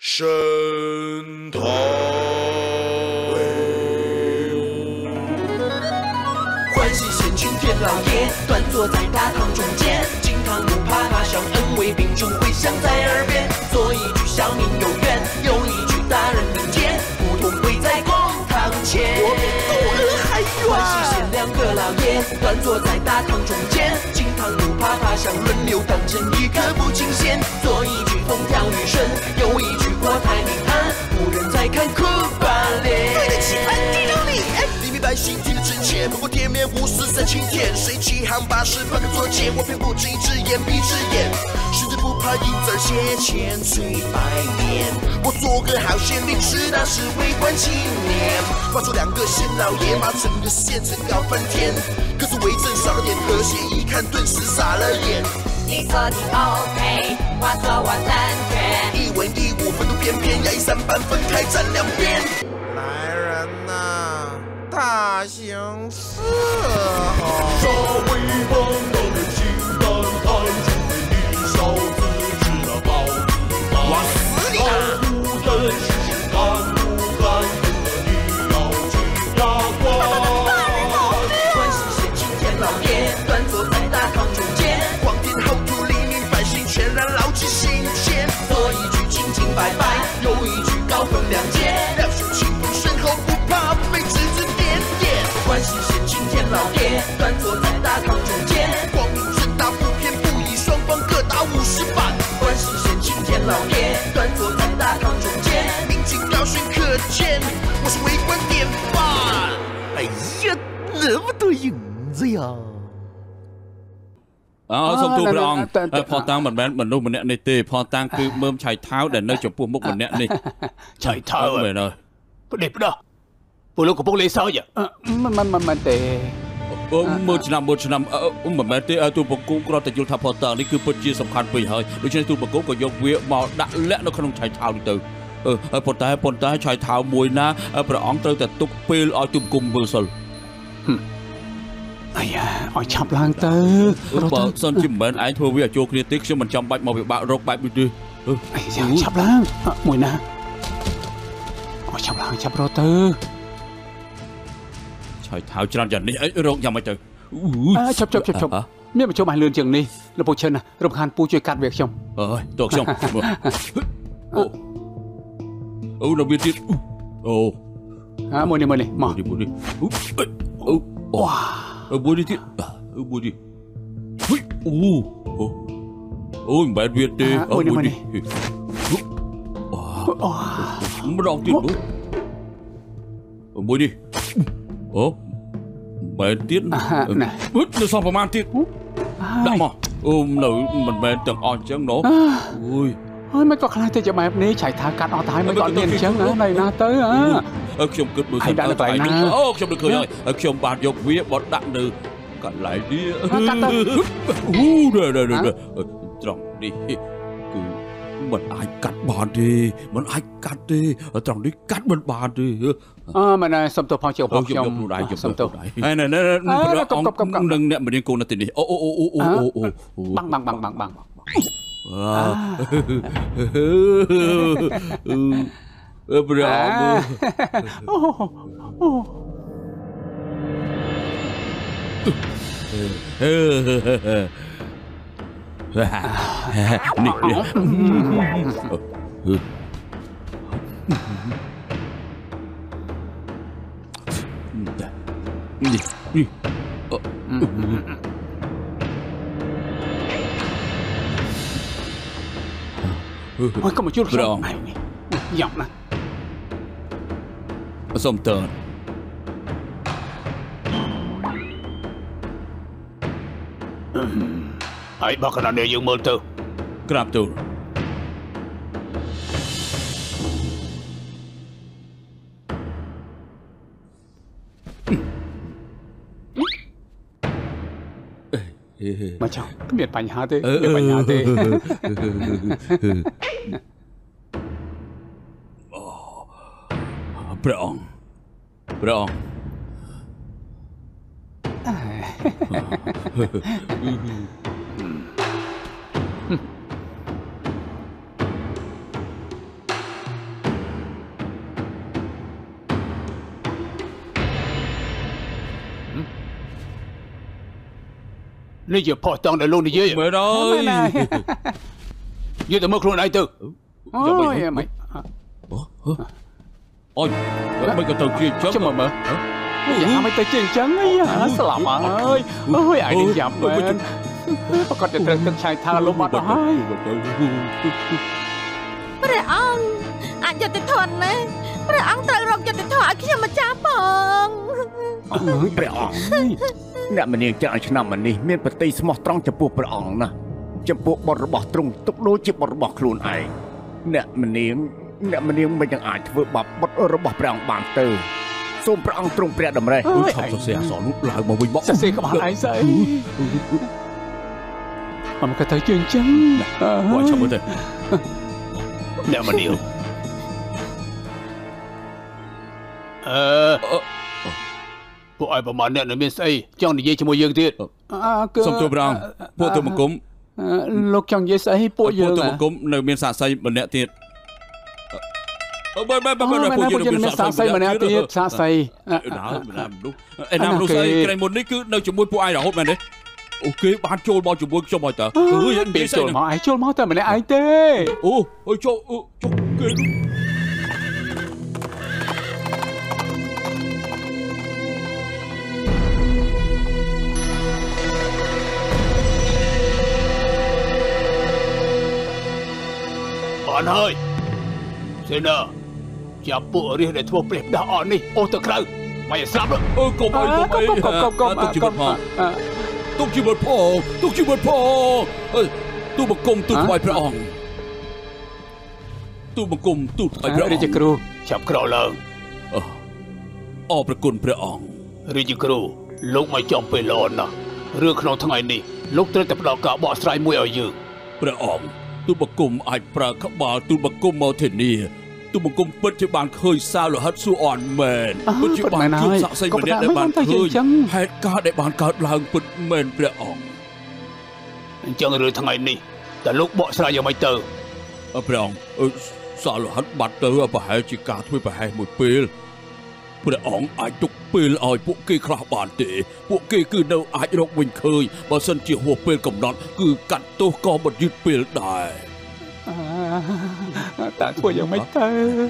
神童威武， 欢喜县青天老爷端坐在大堂中间，金堂木啪啪响，恩威并重回响在耳边。左一句小民有缘，右一句大人民间，不同跪在公堂前。我比杜儿还远。欢喜县两个老爷端坐在大堂中间，金堂木啪啪响，轮流当成一个不清闲。左一句风调雨顺，右一句国泰民安，无人再看哭把脸。对得起安地的脸，黎民百姓听得真切，不过店面无私三青天，谁起行把事半个作孽，我偏不睁一只眼闭只眼，甚至不怕银子血千岁百年。我做个好县令是那是为官青年，话说两个县老爷把整个县城搞翻天，可是为政少了点和谐，一看顿时傻了眼。 你说你 OK， 我说我正确， 一文一武分度翩翩，压一三班分开站两边。 来人呐，大刑伺候！ 稍微帮帮人心肝，看出你小子吃了包子饭。 我死你啊！ 不真是干不干净的，你要去牙关。 关西县青天老爷端坐在大堂中间，光天厚土，黎民百姓全然牢记心间。左一句清清白白，右一句高分两节，两手清风身后不怕被指指点点。关西县青天老爷端坐在大堂中间，光明正大不偏不倚，双方各打50板。关西县青天老爷端坐在大堂中间，民警高悬可见，我是为官典范。哎呀，那么多影子呀！ សូមទូព្រះអង្គផតាំងមិនមែនមនុស្សម្នាក់នេះទេផតាំងគឺមើមឆៃថៅដែលនៅចំពោះមុខម្នាក់នេះឆៃថៅមែនហើយប្រទេសពលលោកកំពុងលេងសើចមិនទេមើលឆ្នាំមិនមែនទេទូបង្គំគ្រាន់តែយល់ថាផតាំងនេះគឺពិតជាសំខាន់ពេកហើយដូច្នេះទូបង្គំក៏យកវាមកដាក់លាក់នៅក្នុងឆៃថៅនេះទៅប៉ុន្តែឆៃថៅមួយណាព្រះអង្គត្រូវតែទុកពេលឲ្យទូបង្គំមើលសិលអាយ៉ាឲ្យឆាប់ឡើងទៅបើសិនជាមិនមែនឯងធ្វើវាឲ្យចូលគ្នាទេខ្ញុំមិនចាំបាច់មកវិបាករកបែបនេះទេអាយ៉ាឆាប់ឡើងមួយណាឲ្យឆាប់ឡើងឆាប់រត់ទៅឆៃថៅច្រើនយ៉ាងនេះរកយ៉ាងម៉េចទៅឆាប់មានបញ្ចុះឲ្យលឿនជាងនេះលោកពូឈិនណារំខានពូជួយកាត់វាខ្ញុំអើយតើខ្ញុំអូដល់វាទៀតអូមួយនេះមកមួយនេះវ៉ាមួយនេះអូមិនបែរវាទេមួយនេះម្ដងទៀតមួយនេះអូបែរទៀតនៅសល់ប្រមាណទៀតដាក់មកអូនៅមិនមែនទាំងអស់អញ្ចឹងណូអូយហើយមិនក៏ខ្លាចទៅជាបែបនេះឆៃថាកាត់អស់ទៅហើយមិនក៏មានអញ្ចឹងណាណាទៅខ្ញុំគិតមើលសិនអូខ្ញុំនឹកឃើញហើយខ្ញុំបានយកវាបត់ដាក់នៅកន្លែងនេះកាត់ទៅត្រង់នេះគឺមិនអាចកាត់បានទេមិនអាចកាត់ទេត្រង់នេះកាត់មិនបានទេមិនដែរសុំទោសផងជាផងខ្ញុំសុំទោសហើយនឹងអ្នកមរៀនកូននៅទីនេះអូបាំងព្រះអូយកុំមកជួលខ្ញុំយ៉ាប់ណាសុំតើហើយបើកណ្ដាលនេះយើងមើលទៅក្រាបទូលមកចង់គ្មានបញ្ហាទេព្រះអង្គនេះជាផុសតាំងដែលលោកនិយាយមែនហើយនិយាយតែមើលខ្លួនឯងទៅអូយមិនអូយមិនក៏ទៅជាអញ្ចឹងចាំមើលយ៉ាងមិនទៅជាអញ្ចឹងអីស្លាប់ហើយអូយឯងយ៉ាប់មែនប្រកាសតែត្រូវទឹកឆាយថាលោកបាត់ហើយព្រះអង្គអាចយុត្តិធម៌ណាព្រះអង្គត្រូវរកយុត្តិធម៌ឲ្យខ្ញុំម្ចាស់ផងព្រះអង្គអ្នកមនាងច្រើនឆ្នាំមកនេះមានប្រតិស្មោះត្រង់ចំពោះព្រះអង្គណាស់ចំពោះបុត្ររបស់ទ្រង់ទុកដូចជាបុត្ររបស់ខ្លួនឯងអ្នកមនាងមិនទាំងអាចធ្វើបាបបុត្ររបស់ព្រះអង្គបានទៅសូមព្រះអង្គទ្រង់ព្រះតម្រេះឆប់សរសេរអក្សរនោះឡើងមកវិញមកសរសេរក្បាលឯងស្អីមកក៏ទៅជាអញ្ចឹងមកឆប់មើលទៅអ្នកមនាងពួកឲ្យប្រមាណអ្នកនៅមានស្អីចង់និយាយជាមួយយើងទៀតសូមទូលព្រះអង្គពួកទូលបង្គំលោកចង់និយាយស្អីពួកយើងទូលបង្គំនៅមានសាក្សីម្នាក់ទៀតបាទពួកយើងមានសាក្សីម្នាក់ទៀតសាក្សីណាមនុស្សស្អីក្រែងមុននេះគឺនៅជាមួយពួកឯងរហូតមែនទេអូគេបានចូលមកជាមួយខ្ញុំហើយតើពេលចូលមកឯងចូលមកតែម្នាក់ឯងទេអូចូលគេបានហើយសេណាចាប់ពួករាជដែលធ្វើព្រះផ្ដាស់អត់នេះអូទៅក្រៅមិនឲ្យស្លាប់អូកុំអីទុកជីវិតផងទុកជីវិតផងទូបង្គំទូថ្វាយព្រះអង្គទូបង្គំទូថ្វាយព្រះអង្គរាជគ្រូចាប់ក្រោយឡើងអរព្រគុណព្រះអង្គរាជគ្រូលោកមកចំពេលល្អណាស់រឿងក្នុងថ្ងៃនេះលោកត្រូវតែផ្ដល់ការបកស្រាយមួយឲ្យយើងព្រះអង្គទូបង្គំអាចប្រើក្បាលទូបង្គំមកធានាទូបង្គំពិតជាបានឃើញសាលហិតសួរអន់មែនពិតជាបានជួបសាក្សីម្នាក់ដែលបានឃើញហេតុការណ៍ដែលបានកើតឡើងពិតមែនព្រះអង្គអញ្ចឹងរឿងថ្ងៃនេះតើលោកបកស្រាយយ៉ាងម៉េចទៅព្រះអង្គសាលហិតបាត់ទៅប្រហែលជាការធ្វើប្រហែលមួយពេលព្រះអង្គអាចទុកពេលឲ្យពួកគេខ្លះបានទេពួកគេគឺនៅអាចរកវិញឃើញបើសិនជាហួសពេលកំណត់គឺកាត់ទោសក៏មិនយឺតពេលដែរតើធ្វើយ៉ាងម៉េចទៅ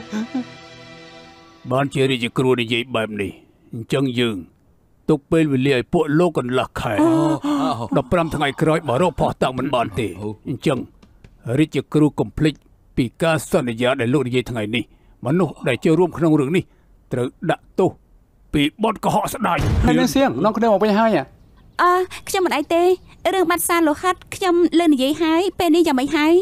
បានជារាជគ្រូនិយាយបែបនេះអញ្ចឹងយើងទុកពេលវេលាឲ្យពួកលោកកន្លះខែ15ថ្ងៃក្រោយបើរកផោះតាំងមិនបានទេអញ្ចឹងរាជគ្រូកុំភ្លេចពីការសន្យាដែលលោកនិយាយថ្ងៃនេះមនុស្សដែលចូលរួមក្នុងរឿងនេះត្រូវដាក់ទោសពីបទកុហកស្ដាយហើយនឹងសៀងនំគ្នាមកវិញហើយខ្ញុំមិនអីទេរឿងបាត់សាលោហិតខ្ញុំលើនិយាយហើយពេលនេះយ៉ាងម៉េចហើយ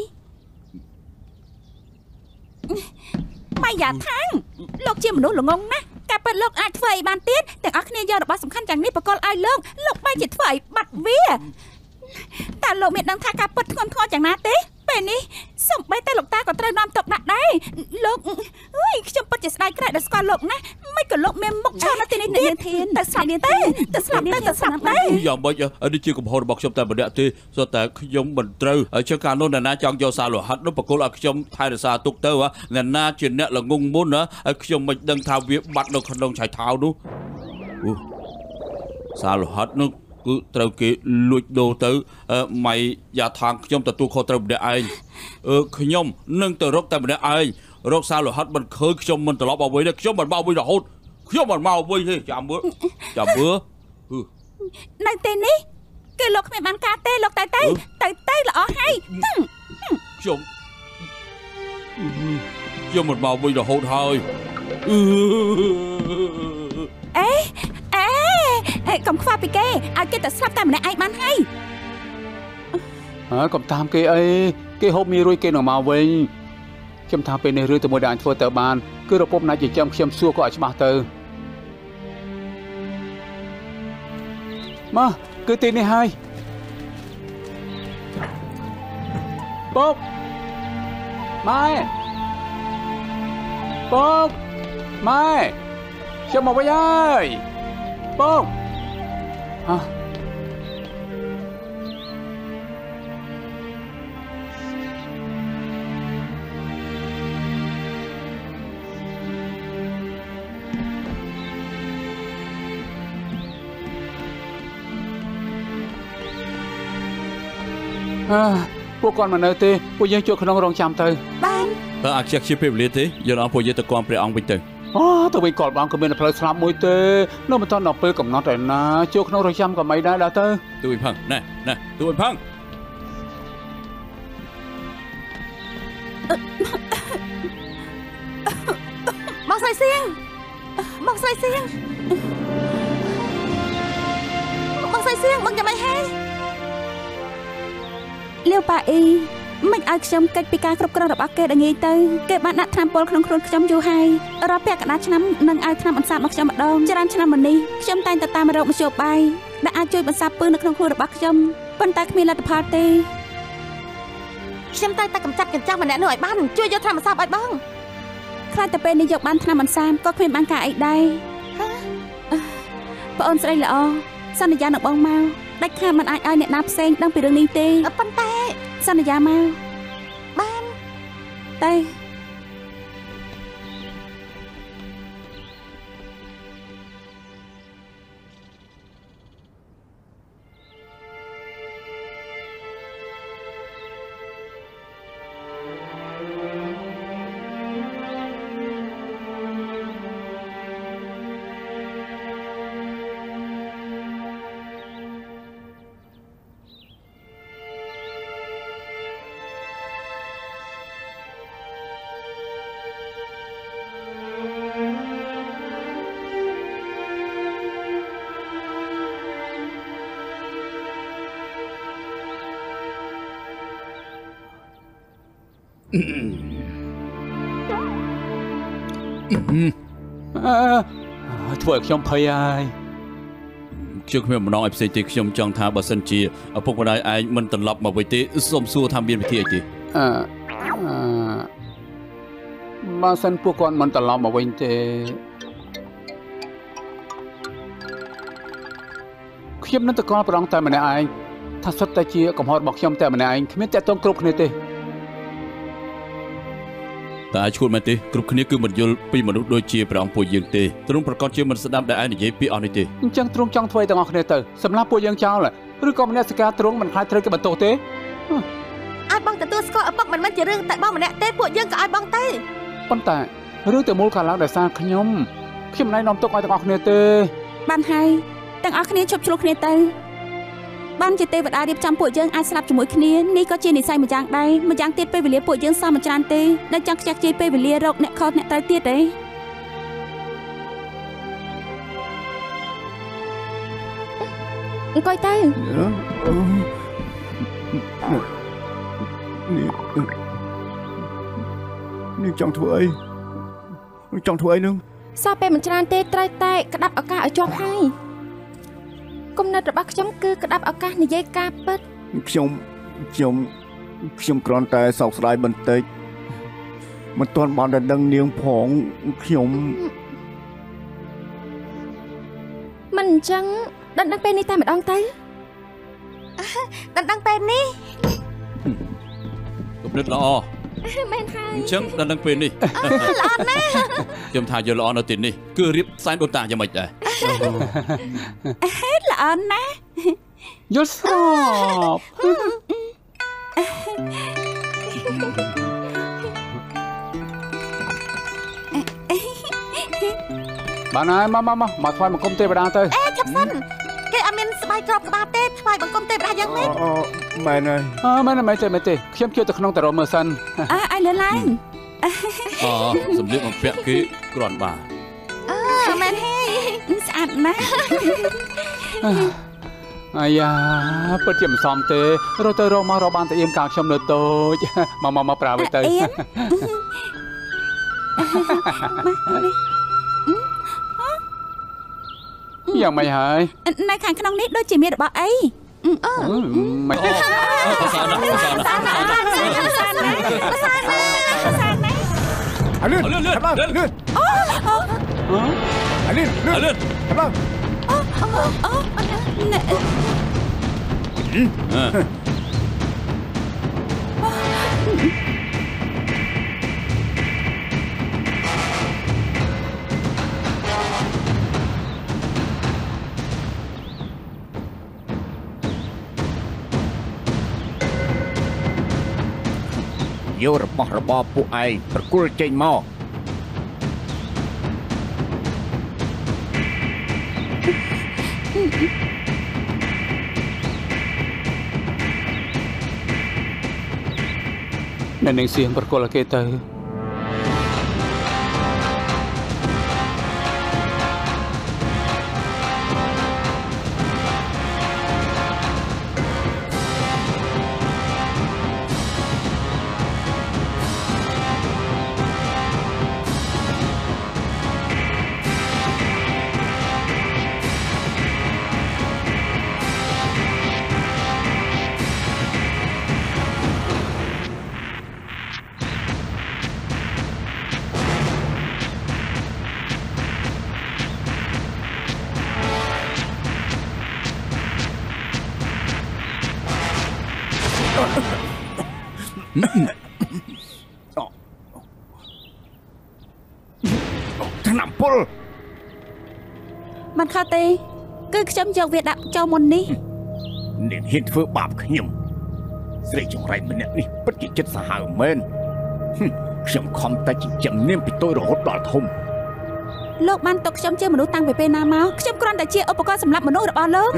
ម៉ៃយ៉ាថាំងលោកជាមនុស្សល្ងងណាស់ការពិតលោកអាចធ្វើអីបានទៀតទាំងអស់គ្នាយករបស់សំខាន់យ៉ាងនេះបកលឲ្យលោកបែរជាធ្វើឲ្យបាត់វាតើលោកមានដឹងថាការពិតធ្ងន់ធ្ងរយ៉ាងណាទេពេលនេះសំបីតែលោកតាក៏ត្រូវនាំទុកដាក់ដែរលោកអើយខ្ញុំពិតជាស្ដាយក្រែកដល់ស្គាល់លោកណាស់មិនក៏លោកមានមុខឈរនៅទីនេះទៀតទៅស្លាប់ទេទៅស្លាប់ទេយ៉ាងម៉េចនេះជាកំហុសរបស់ខ្ញុំតែម្នាក់ទេសុទ្ធតែខ្ញុំមិនត្រូវជាការនោះអ្នកណាចង់យកសាលហិតនោះបកគលឲ្យខ្ញុំថែរក្សាទុកទៅអ្នកណាជាអ្នកល្ងងមុនហើយខ្ញុំមិនដឹងថាវាបាត់នៅក្នុងឆៃថោនោះសាលហិតនោះគឺត្រូវគេលួចដូរទៅម៉ៃយ៉ាថាងខ្ញុំទទួលខុសត្រូវម្នាក់ឯងខ្ញុំនឹងទៅរកតែម្នាក់ឯងរកសាលហិតមិនឃើញខ្ញុំមិនត្រឡប់មកវិញទេខ្ញុំមិនមកវិញរហូតខ្ញុំមិនមកវិញទេចាំមើលនៅទីនេះគឺលោកគ្មានបានការទេលោកទៅល្អហើយខ្ញុំមិនមកវិញរហូតហើយកុំខ្វល់ពីគេឲ្យគេទៅស្លាប់តែម្នាក់ឯងបានហើយកុំតាមគេអីគេហូបមីរួយគេនឹងមកវិញខ្ញុំថាពេលនេះរឿងតែមួយដែលអាចធ្វើទៅបានគឺរពំណាច់ចិញ្ចឹមខ្ញុំសួរក៏ឲ្យច្បាស់ទៅមកគឺទីនេះហើយពុកម៉ែខ្ញុំមកវិញហើយពុកពួកគាត់មិននៅទេពួកយើងជួបក្នុងរងចាំទៅបានតើអាចជាជាពេលវេលាទេយើងអស់ពួកយើងទៅគាំព្រះអង្គវិញទៅទៅវិញគាត់បងក៏មានផ្លូវស្លាប់មួយទេនៅមិនទាន់ដល់ពេលកំណត់ឯណាជួបក្នុងរងចាំក៏មិនដែរទៅទូវិញផឹងណែទូវិញផឹងបងស្រីសៀងបងស្រីសៀងបងចាំមិនហេលាវប៉ាអ៊ីមិនឲ្យខ្ញុំកិច្ចពីការគ្រប់គ្រងរបស់គេដល់ងាយទៅគេបានដាក់ថ្នាំពុលក្នុងខ្លួនខ្ញុំយូរហើយរាល់ពាក់កណ្ដាលឆ្នាំនឹងឲ្យថ្នាំបន្សាបមកខ្ញុំម្ដងច្រើនឆ្នាំមកនេះខ្ញុំតែងតែតាមរកមធ្យោបាយដែលអាចជួយបន្សាបពឹសនៅក្នុងខ្លួនរបស់ខ្ញុំប៉ុន្តែគ្មានលទ្ធផលទេខ្ញុំតែកម្ចាត់កញ្ចក់ម្នាក់នោះឲ្យបានជួយយកថ្នាំបន្សាបឲ្យបងខ្លាចតែពេលនេះយកបានថ្នាំបន្សាបក៏គ្មានបានការអីដែរបងអូនស្រីល្អសន្យានឹងបងមកដាច់ខាតមិនអាចឲ្យអ្នកណាផ្សេងដឹងពីរឿងនេះទេប៉ុន្តែសន្យាមកបានតែធ្វើឲ្យខ្ញុំភ័យហើយខ្ញុំគ្មានបំណងឲ្យផ្សេងទេខ្ញុំចង់ថាបើសិនជាឪពុកម្ដាយឯងមិនត្រឡប់មកវិញទេសូមសួរថាមានវិធីអីទេបើសិនពួកគាត់មិនត្រឡប់មកវិញទេខ្ញុំនឹងតកល់ប្រងតែម្នាក់ឯងថាសុទ្ធតែជាកំហុសរបស់ខ្ញុំតែម្នាក់ឯងគ្មានតែតងគ្រប់គ្នាទេតែអាចឈួតមែនទេគ្រប់គ្នាគឺមិនយល់ពីមនុស្សដូចជាព្រះអង្គពួកយើងទេទ្រង់ប្រកាសជាមិនស្ដាប់ដែលឯងនិយាយពីអស់នេះទេអញ្ចឹងទ្រង់ចង់ធ្វើឲ្យទាំងអស់គ្នាទៅសម្រាប់ពួកយើងចោលឬក៏មនសិការទ្រង់មិនខ្លាចត្រូវគេបន្ទោសទេឲ្យបងទទួលស្គាល់ឪពុកមិនមែនជារឿងតែបងម្នាក់ទេពួកយើងក៏ឲ្យបងទៅប៉ុន្តែរឿងទាំងមូលកាលឡើងដោយសារខ្ញុំមិនណែនាំទុកឲ្យទាំងអស់គ្នាទេបានហើយទាំងអស់គ្នាជប់ជ្រុលគ្នាទៅបានជាទេវតារៀបចំពួកយើងអាចស្លាប់ជាមួយគ្នានេះក៏ជានិស័យម្យ៉ាងដែរម្យ៉ាងទៀតពេលវេលាពួកយើងសោះមិនច្រើនទេនៅចង់ខ្ជះខ្ជាយពេលវេលារកអ្នកខុសអ្នកត្រូវទៀតទេអង្គុយទៅនេះចង់ធ្វើអីនឹងសោះពេលមិនច្រើនទេត្រូវតែក្តាប់ឱកាសឲ្យជាប់ហើយគំនិតរបស់ខ្ញុំគឺក្តាប់ឱកាសនិយាយការពិតខ្ញុំគ្រាន់តែសោកស្ដាយបន្តិចមិនទាន់បានដឹងនាងផងខ្ញុំមិនអញ្ចឹងដណ្ដឹងពេលនេះតែម្ដងទៅដណ្ដឹងពេលនេះគំនិតល្អមែនហើយអញ្ចឹងដណ្ដឹងពេលនេះល្អណាស់ខ្ញុំថាយកល្អនៅទីនេះគឺរៀបសែនដូនតាយ៉ាងម៉េចដែរល្អណាស់យល់ស្របបានហើយមកថ្វាយបង្គំទេវតាទៅឆាប់សិនគេអត់មានស្បែកក្របក្បាលទេថ្វាយបង្គំទេវតាយ៉ាងម៉េចមែនហើយមែនទេខ្ញុំជួយទៅក្នុងតារមមើលសិនឲ្យលើឡើងសម្លៀកបំពាក់គេគ្រាន់បាទមែនហើយស្អាតណាស់អាយ៉ាពិតជាមិនសមទេរត់ទៅរកមករកបានតែអៀមកាលខ្ញុំនៅតូចមកប្រើវិញទៅយ៉ាងម៉េចហើយនៅខាងក្នុងនេះដូចជាមានរបស់អីមិនទេអាលឿនឆាប់ឡើងលឿនអាលឿនឆាប់ឡើងយករបស់របរពួកឯងប្រគល់ចេញមកអ្នកនាងសៀងប្រគល់ឲ្យគេទៅថ្នាំពុលមិនខុសទេគឺខ្ញុំយកវាដាក់ចូលមុននេះនាងហ៊ានធ្វើបាបខ្ញុំស្រីចង្រៃម្នាក់នេះពិតជាចិត្តសាហាវមែនខ្ញុំខំតែចិញ្ចឹមនាងពីតូចរហូតដល់ធំលោកបានទុកខ្ញុំជាមនុស្សតាំងពីពេលណាមកខ្ញុំគ្រាន់តែជាឧបករណ៍សម្រាប់មនុស្សរបស់លោក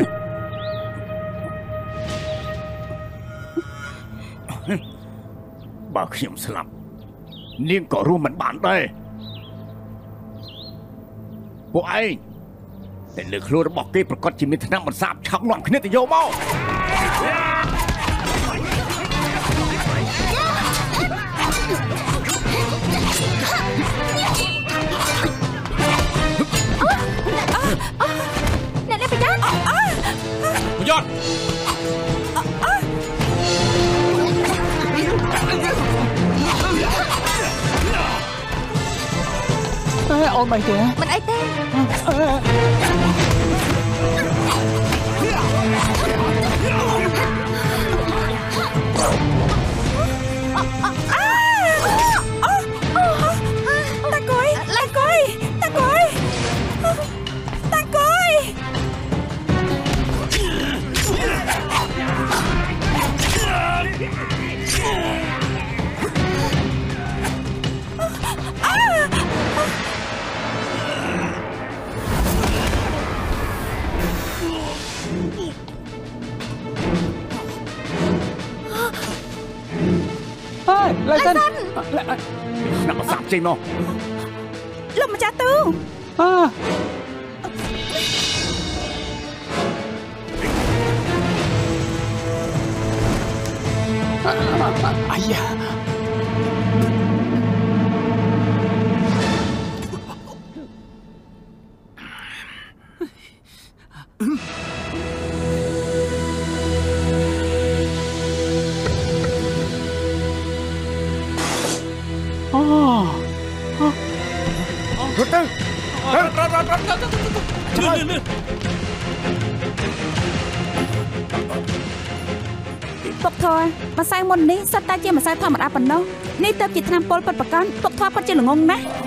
បើខ្ញុំស្លាប់នាងក៏រស់មិនបានដែរពួកឯងតែលើខ្លួនរបស់គេប្រកាសជាមានថ្នាំបន្សាបឆក់នាំគ្នាទៅយកមកអ្នកនេះប្រយ័ត្នប្រយ័ត្នអូនមិនទេមិនអីទេឡើយសិនអ្នកមកសាប់ចេញមកលោកម្ចាស់ទូអាយ៉ាពុកធរម្សៅមុននេះសិតតែជាម្សៅធម្មតាប៉ុណ្ណោះនេះទៅជាថ្នាំពុលពិតប្រាកដពុកធរពិតជាល្ងងណាស់